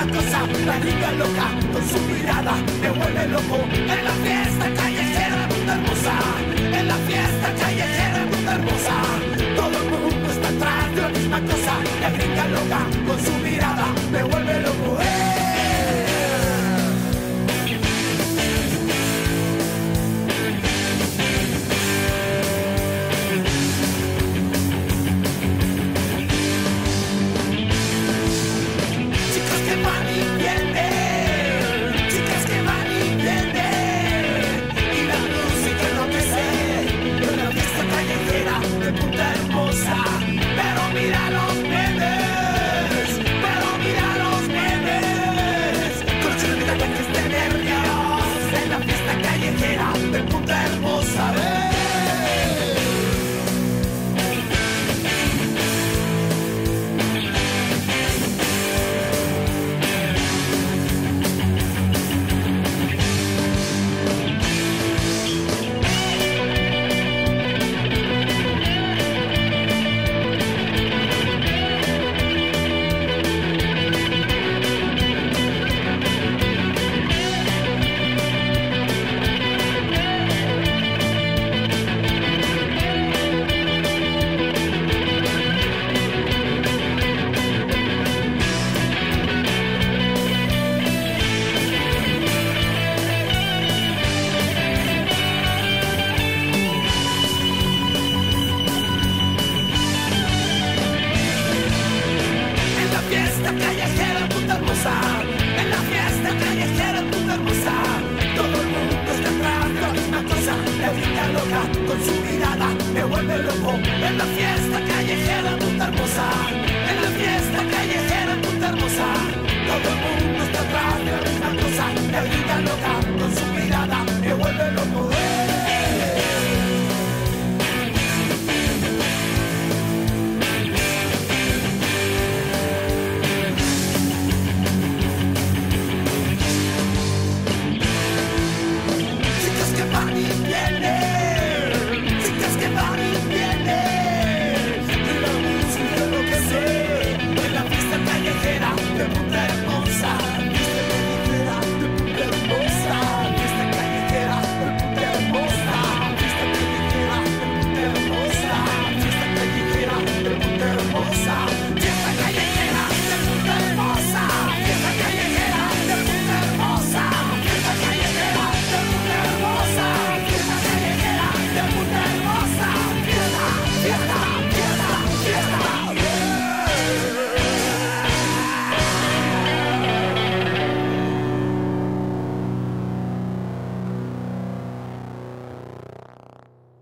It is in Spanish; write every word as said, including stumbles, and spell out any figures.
misma cosa. La gringa loca con su mirada me vuelve loco. En la fiesta callejera de Punta Hermosa, en la fiesta callejera de Punta Hermosa, todo el mundo está atrás de la misma cosa. La gringa loca con su mirada me vuelve loco. ¡Eh! De Punta Hermosa, ¡eh! En la fiesta callejera en Punta Hermosa, todo el mundo está atrás de la misma cosa. La gringa loca con su mirada me vuelve loco. En la fiesta callejera